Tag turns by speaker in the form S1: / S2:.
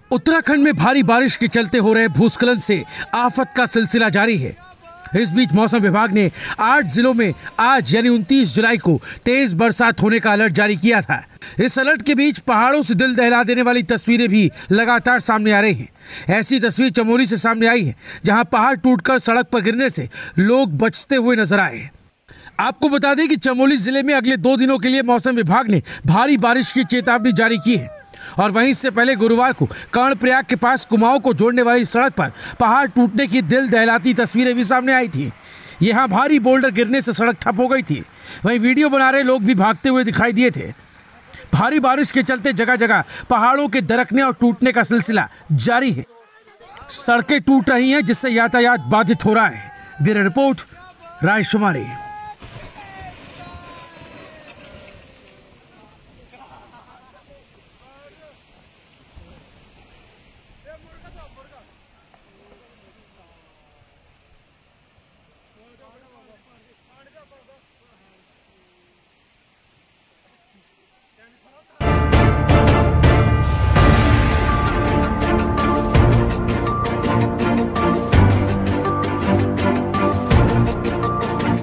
S1: उत्तराखंड में भारी बारिश के चलते हो रहे भूस्खलन से आफत का सिलसिला जारी है। इस बीच मौसम विभाग ने 8 जिलों में आज यानी 29 जुलाई को तेज बरसात होने का अलर्ट जारी किया था। इस अलर्ट के बीच पहाड़ों से दिल दहला देने वाली तस्वीरें भी लगातार सामने आ रही हैं। ऐसी तस्वीर चमोली से सामने आई है, जहां पहाड़ टूटकर सड़क पर गिरने से लोग बचते हुए नजर आए। आपको बता दें कि चमोली जिले में अगले 2 दिनों के लिए मौसम विभाग ने भारी बारिश की चेतावनी जारी की है। और वहीं इससे पहले गुरुवार को कर्णप्रयाग के पास कुमाऊं को जोड़ने वाली सड़क पर पहाड़ टूटने की दिल दहलाती तस्वीरें भी सामने आई थी। यहां भारी बोल्डर गिरने से सड़क ठप हो गई थी। वहीं वीडियो बना रहे लोग भी भागते हुए दिखाई दिए थे। भारी बारिश के चलते जगह जगह पहाड़ों के दरकने और टूटने का सिलसिला जारी है। सड़कें टूट रही हैं, जिससे यातायात बाधित हो रहा है। Bureau report, रायशुमारी।